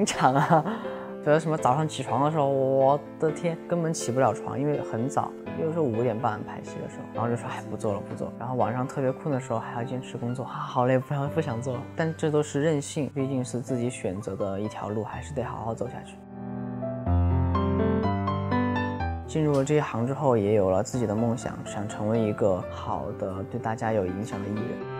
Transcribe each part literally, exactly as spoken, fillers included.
长啊。觉得什么早上起床的时候，我的天，根本起不了床，因为很早，有时候五点半排戏的时候，然后就说哎不做了不做了。然后晚上特别困的时候还要坚持工作，啊好累，不想不想做了。但这都是任性，毕竟是自己选择的一条路，还是得好好走下去。进入了这一行之后，也有了自己的梦想，想成为一个好的对大家有影响的艺人。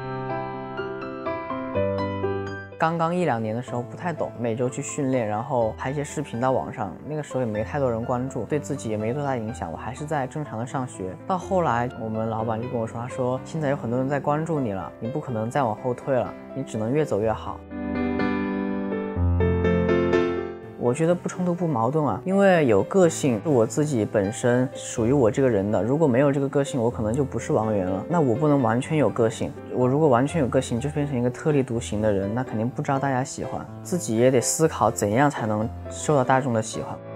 刚刚一两年的时候不太懂，每周去训练，然后拍一些视频到网上，那个时候也没太多人关注，对自己也没多大影响，我还是在正常的上学。到后来我们老板就跟我说，他说现在有很多人在关注你了，你不可能再往后退了，你只能越走越好。我觉得不冲突不矛盾啊，因为有个性是我自己本身属于我这个人的，如果没有这个个性，我可能就不是王源了。那我不能完全有个性，我如果完全有个性，就变成一个特立独行的人，那肯定不招大家喜欢。自己也得思考怎样才能受到大众的喜欢。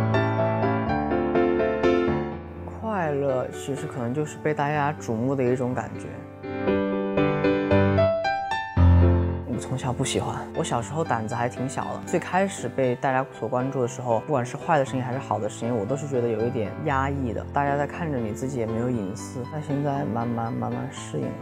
快乐其实可能就是被大家瞩目的一种感觉。从小不喜欢，我小时候胆子还挺小的。最开始被大家所关注的时候，不管是坏的声音还是好的声音，我都是觉得有一点压抑的。大家在看着你，自己也没有隐私。但现在慢慢慢慢适应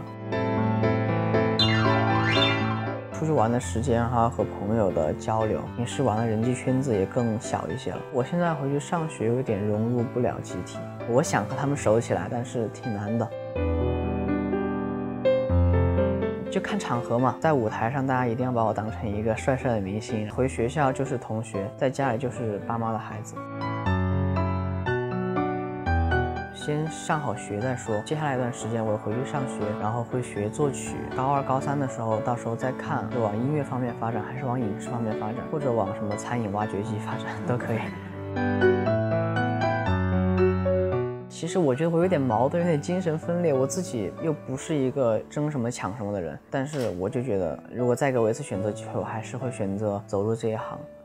了。出去玩的时间哈，和朋友的交流，平时玩的人际圈子也更小一些了。我现在回去上学，有点融入不了集体。我想和他们熟起来，但是挺难的。就看场合嘛，在舞台上大家一定要把我当成一个帅帅的明星，回学校就是同学，在家里就是爸妈的孩子。先上好学再说，接下来一段时间我回去上学，然后会学作曲。高二高三的时候，到时候再看是往音乐方面发展，还是往影视方面发展，或者往什么餐饮挖掘机发展都可以。其实我觉得我有点矛盾，有点精神分裂。我自己又不是一个争什么抢什么的人，但是我就觉得，如果再给我一次选择机会，我还是会选择走入这一行。